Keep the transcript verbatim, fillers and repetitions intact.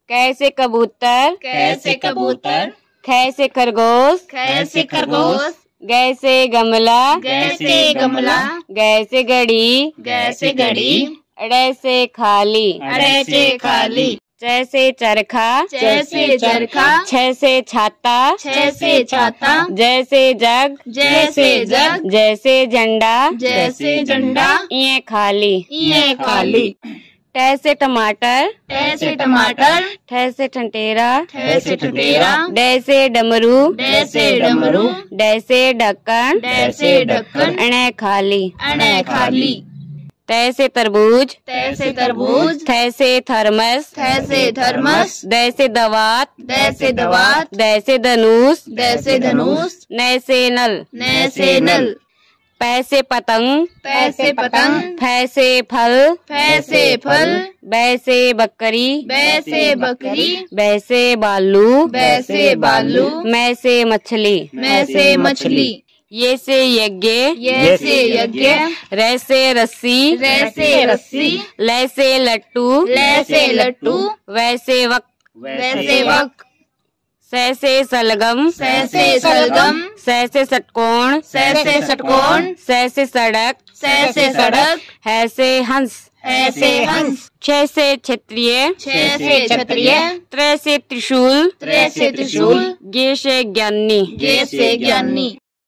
कैसे कबूतर, कैसे कबूतर, खैसे खरगोश, कैसे खरगोश, गैसे गमला, कैसे गमला, गैसे घड़ी, कैसे घड़ी, अड़ैसे खाली, अड़ैसे खाली, जैसे चरखा, जैसे चरखा, छैसे छाता, जैसे छाता, जैसे जग, जैसे जग, जैसे झंडा, जैसे झंडा, ये खाली, ये खाली, टैसे टमाटर, ऐसे टमाटर, ठैसे ठंटेरा, ऐसे ठटेरा, डैसे डमरू, ऐसे डमरू, डैसे ढक्कन, ऐसे ढक्कन, अणे खाली, अणे खाली, तैसे तरबूज, तैसे तरबूज, थैसे थर्मस, ऐसे थर्मस, दैसे दवात, दैसे दवात, दैसे धनुष, दैसे धनुष, नैसे नल, नैसे नल, पैसे पतंग, पैसे पतंग, फैसे फल, पैसे फल, बैसे बकरी, वैसे बकरी, बैसे बालू, वैसे बालू, मैसे मछली, वैसे मछली, ये से यज्ञ, ये यज्ञ, रैसे रस्सी, वैसे रस्सी, लैसे लट्टू, लैसे लट्टू, वैसे वक, वैसे वक, सैसे सलगम, सैसे सलगम, सैसे षटकोण, सैसे षटकोण, सैसे सड़क, सैसे सड़क, हैसे हंस, ऐसे हंस, छैसे क्षत्रिय, छैसे क्षत्रिय, त्रैसे त्रिशूल, त्रैसे त्रिशूल, गे से ज्ञानी। गे से ज्ञानी।